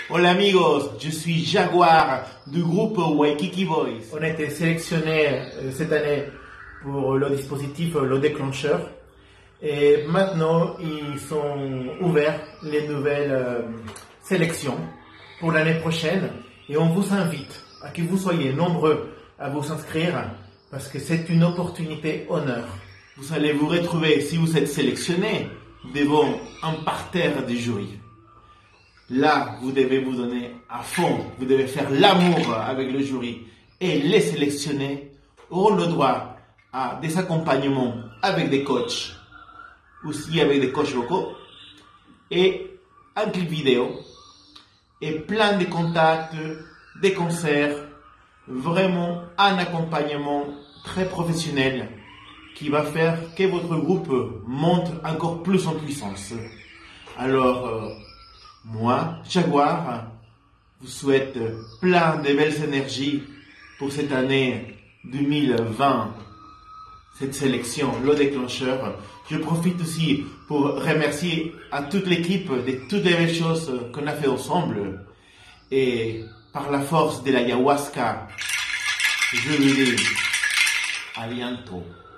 Hola amigos, je suis Jaguar du groupe Waikiki Boys. On a été sélectionné cette année pour le dispositif, le déclencheur. Et maintenant, ils sont ouverts les nouvelles sélections pour l'année prochaine. Et on vous invite à que vous soyez nombreux à vous inscrire parce que c'est une opportunité honneur. Vous allez vous retrouver, si vous êtes sélectionné, devant un parterre de jurys. Là, vous devez vous donner à fond, vous devez faire l'amour avec le jury. Et les sélectionnés auront le droit à des accompagnements avec des coachs, aussi avec des coachs locaux, et un clip vidéo, et plein de contacts, des concerts, vraiment un accompagnement très professionnel qui va faire que votre groupe monte encore plus en puissance. Alors, moi, Jaguar, vous souhaite plein de belles énergies pour cette année 2020, cette sélection, le déclencheur. Je profite aussi pour remercier à toute l'équipe de toutes les belles choses qu'on a fait ensemble. Et par la force de l'ayahuasca, je vous dis à bientôt.